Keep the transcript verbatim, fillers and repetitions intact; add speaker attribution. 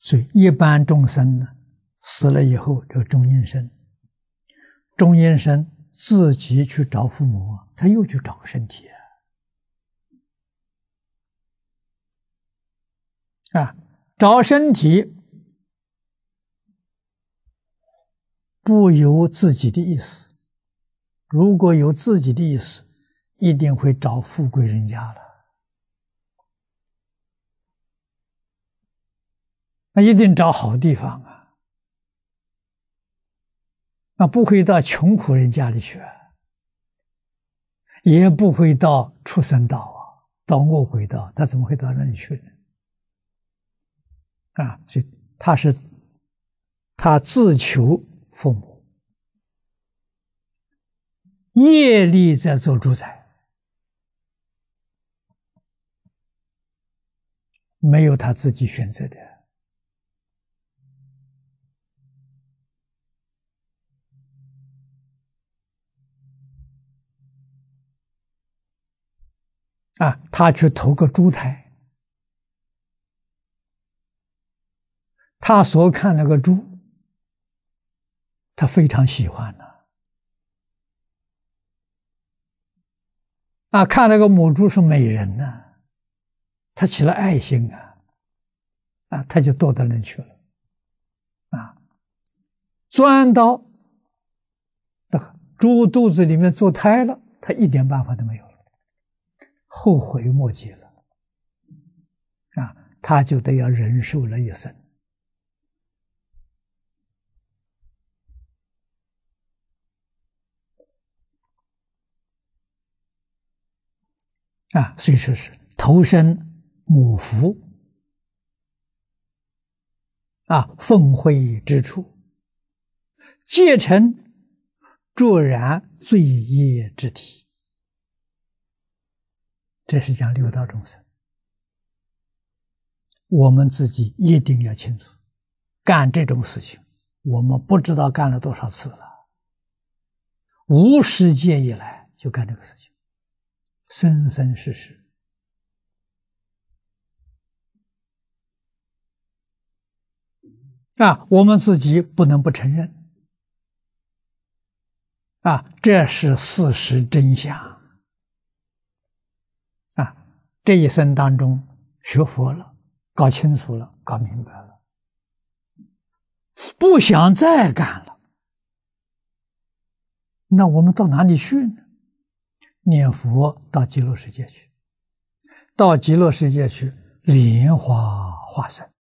Speaker 1: 所以一般众生呢，死了以后，这个中阴身，中阴身自己去找父母，他又去找个身体啊，啊找身体不由自己的意思，如果有自己的意思，一定会找富贵人家了。那一定找好地方啊，那不会到穷苦人家里去，也不会到畜生道啊，到恶鬼道，他怎么会到那里去呢？啊，所以他是他自求父母，业力在做主宰，没有他自己选择的。啊，他去投个猪胎，他所看那个猪，他非常喜欢的。啊，看那个母猪是美人呢、啊，他起了爱心啊，啊，他就堕到那去了，啊，钻到那个猪肚子里面做胎了，他一点办法都没有了。后悔莫及了，啊，他就得要忍受了一生，啊，所以说是投身母腹，啊，奉会之处，皆成卓然罪业之体。这是讲六道众生，我们自己一定要清楚，干这种事情，我们不知道干了多少次了，无始界以来就干这个事情，生生世世。啊，我们自己不能不承认，啊，这是事实真相。啊，这一生当中学佛了，搞清楚了，搞明白了，不想再干了，那我们到哪里去呢？念佛到极乐世界去，到极乐世界去莲花化身。